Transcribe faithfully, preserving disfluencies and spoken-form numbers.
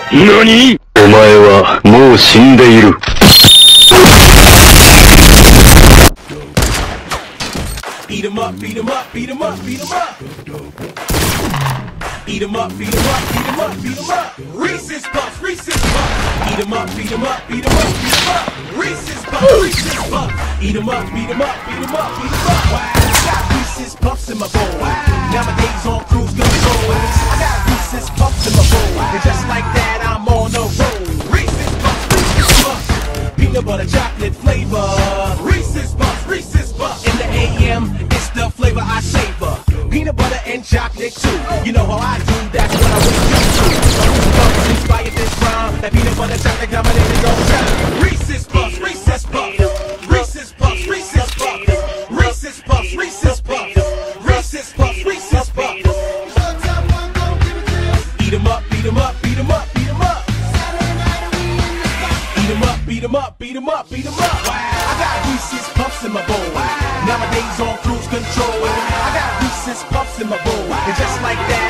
何？お前はもう死んでいる。 Beat 'em up, beat 'em up, beat 'em up, beat 'em up. Beat 'em up, beat 'em up, beat 'em up, beat 'em up. Reese's Puffs, Reese's Puffs. Beat 'em up, beat 'em up, beat 'em up, beat 'em up. Reese's Puffs, Reese's Puffs. Eat 'em up, beat 'em up, beat 'em up, beat 'em up. Wow. I got Reese's Puffs in my bowl. Wow. Nowadays on cruise control. I got Reese's Puffs in my bowl. And just like that, I'm on the road. Reese's Puffs, Reese's Puffs. Peanut butter chocolate flavor. Reese's Puffs, Reese's Puffs. In the A M, it's the flavor I savor. Peanut butter and chocolate too. You know how I do, that's what I wake up to. Reese's Puffs inspired this rhyme. That peanut butter chocolate combination gon' shine. Reese's Puffs, Reese's Puffs. Reese's Puffs, Reese's Puffs. Reese's Puffs, Reese's Puffs. Reese's Puffs, Reese's Puffs. Eat 'em up, beat 'em up, beat 'em up, beat 'em up. Eat 'em up, beat 'em up, beat 'em up, beat 'em up. I got Reese's Puffs in my bowl. Nowadays on cruise control. I got Reese's Puffs in my bowl. And just like that,